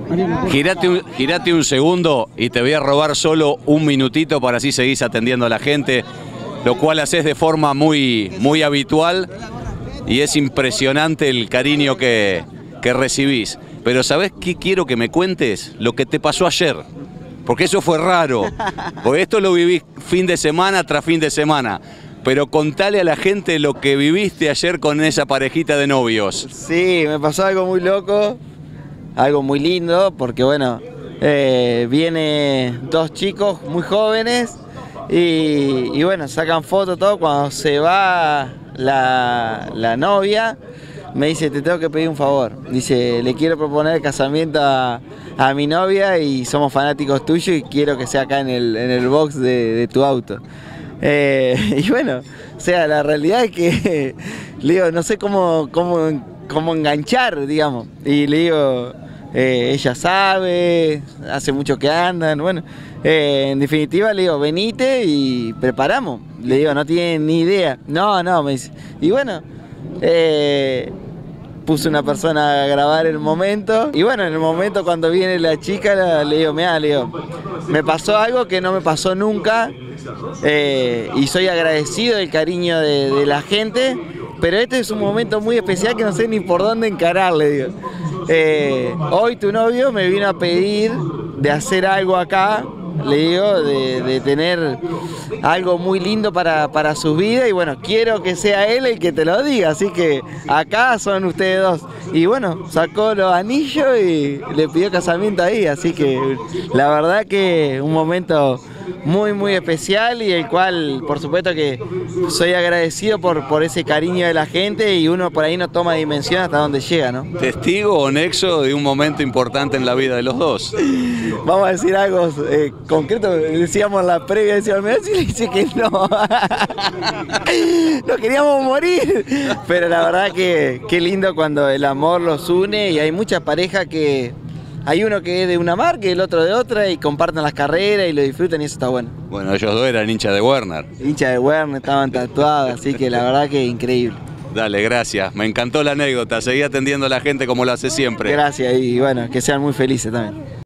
Girate un segundo y te voy a robar solo un minutito para así seguís atendiendo a la gente, lo cual haces de forma muy habitual y es impresionante el cariño que recibís. Pero ¿sabés qué quiero que me cuentes? Lo que te pasó ayer, porque eso fue raro, porque esto lo vivís fin de semana tras fin de semana. Pero contale a la gente lo que viviste ayer con esa parejita de novios. Sí, me pasó algo muy loco, algo muy lindo, porque bueno, vienen dos chicos muy jóvenes y bueno, sacan fotos todo. Cuando se va la novia, me dice, te tengo que pedir un favor. Dice, le quiero proponer el casamiento a mi novia y somos fanáticos tuyos y quiero que sea acá en el box de tu auto. Y bueno, o sea, la realidad es que le digo, no sé cómo enganchar, digamos. Y le digo, ella sabe, hace mucho que andan, bueno. En definitiva le digo, venite y preparamos. Le digo, no tienen ni idea. No, me dice. Y bueno, puse una persona a grabar el momento. Y bueno, en el momento cuando viene la chica, le digo, mirá, le digo, me pasó algo que no me pasó nunca. Y soy agradecido del cariño de la gente, pero este es un momento muy especial que no sé ni por dónde encararle, digo. Hoy tu novio me vino a pedir de hacer algo acá, le digo, de tener algo muy lindo para su vida y bueno, quiero que sea él el que te lo diga, así que acá son ustedes dos. Y bueno, sacó los anillos y le pidió casamiento ahí, así que la verdad que un momento muy especial y el cual por supuesto que soy agradecido por ese cariño de la gente y uno por ahí no toma dimensión hasta dónde llega, ¿no? Testigo o nexo de un momento importante en la vida de los dos. Vamos a decir algo concreto, decíamos en la previa, decíamos, mirá si le dice que no. Nos queríamos morir. Pero la verdad que qué lindo cuando el amor los une y hay muchas parejas que hay uno que es de una marca y el otro de otra y comparten las carreras y lo disfrutan y eso está bueno. Bueno, ellos dos eran hinchas de Werner. Hinchas de Werner, estaban tatuados, así que la verdad que increíble. Dale, gracias. Me encantó la anécdota. Seguí atendiendo a la gente como lo hace siempre. Gracias y bueno, que sean muy felices también.